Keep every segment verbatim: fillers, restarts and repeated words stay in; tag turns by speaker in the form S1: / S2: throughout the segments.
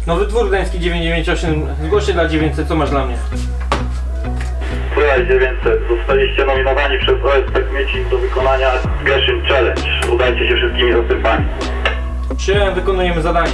S1: Nowy Dwór Gdański dziewięćset dziewięćdziesiąt osiem, zgłoś się dla dziewięćset, co masz dla mnie?
S2: Słuchaj dziewięćset, zostaliście nominowani przez O S P Kmiecin do wykonania Gaszyn Challenge. Udajcie się wszystkimi zastępami.
S1: Przyjąłem, wykonujemy zadanie.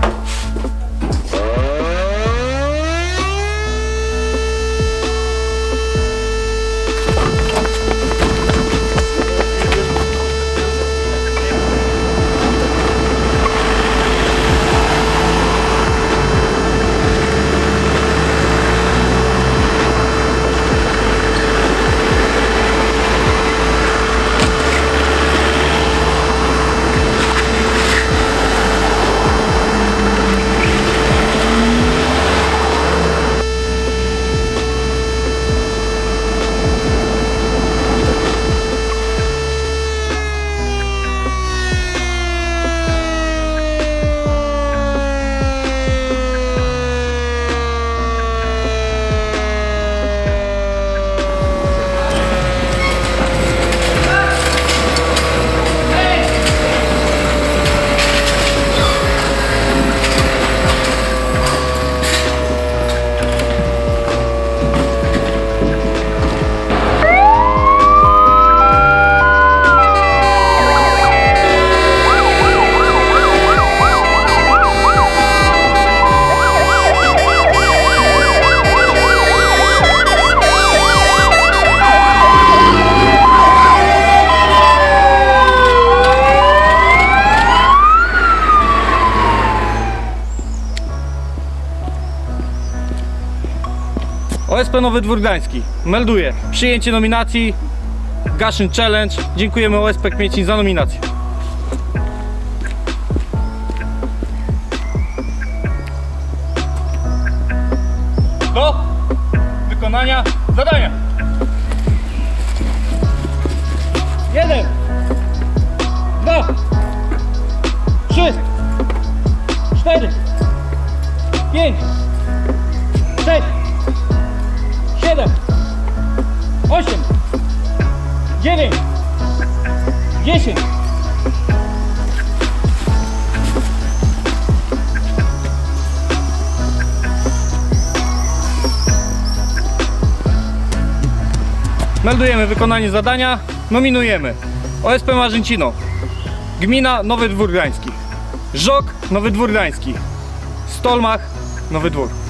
S1: O S P Nowy Dwór Gdański melduje przyjęcie nominacji Gaszyn Challenge. Dziękujemy O S P Kmiecin za nominację. Do wykonania zadania. Jeden, dwa, trzy, cztery, pięć, sześć, siedem, osiem, dziewięć, dziesięć. Meldujemy wykonanie zadania, nominujemy O S P Marzęcino, Gmina Nowy Dwór Gdański, Żok Nowy Dwór Gdański, Stolmach Nowy Dwór.